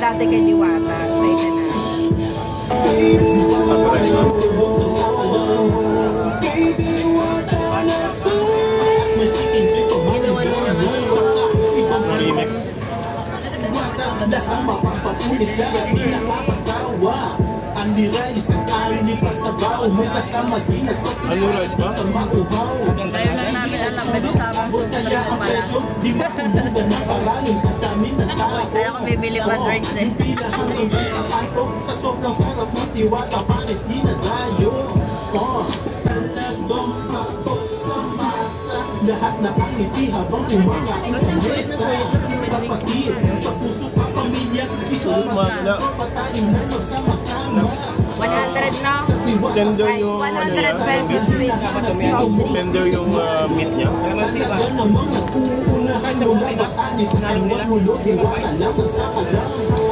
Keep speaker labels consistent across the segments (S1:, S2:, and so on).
S1: dati kay Diwata. Sa ina na. Ginawa niya naman
S2: remix.
S3: Andi rice at kain ni pasabaw. May kasama din na sa
S2: Ano rice ba?
S1: Kayo lang namin alam, may kasamang soup na rin pala.
S3: Di makulugan na parangin sa dami ng tao.
S1: Kaya ko bibili ka drinks eh.
S3: Sa sobrang sarap ng Diwata, panis di na tayo. Talagang pakot sa masa. Lahat na pangiti habang kumakain sa mesa. Kapatid, papuso ka pamilya. Isulat na kapatayin na magsama-sama.
S1: 100 na?
S2: Tender yung
S1: 100 pesos with soft drink.
S2: tender yung meat niya.
S3: Talaga namang nag-uunahan mo na batanis na magulo. Diwata lang ang sakalang.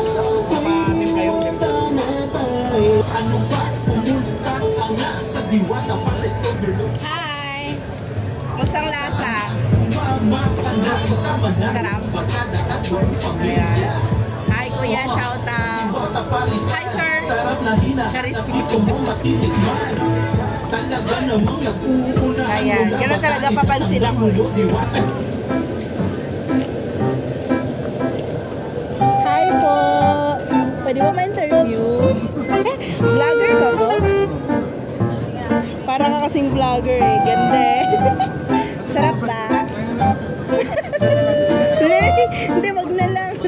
S3: Ano ba? Pumunta ka nga sa Diwata Palace Overlook.
S1: Hi! Musta ang lasa?
S3: Sumama ka na isama na.
S1: Sarap.
S3: Barkada at buong pamilya.
S1: Hi kuya, shout out!
S3: Diwata Palace.
S1: Hi sir!
S3: Sarap na
S1: Charis.
S3: hinahanap dito mo matitikman. Talaga namang nag-uunahan mo
S1: Ayan,
S3: na
S1: ganun talaga
S3: batanis
S1: papansin
S3: na
S1: ako.
S3: magulo. Diwata.
S1: Hi po! Pwede mo ma-interview? Vlogger ka po? Para ka kasing vlogger eh. Ganda eh. Sarap ba? Hindi, wag na lang.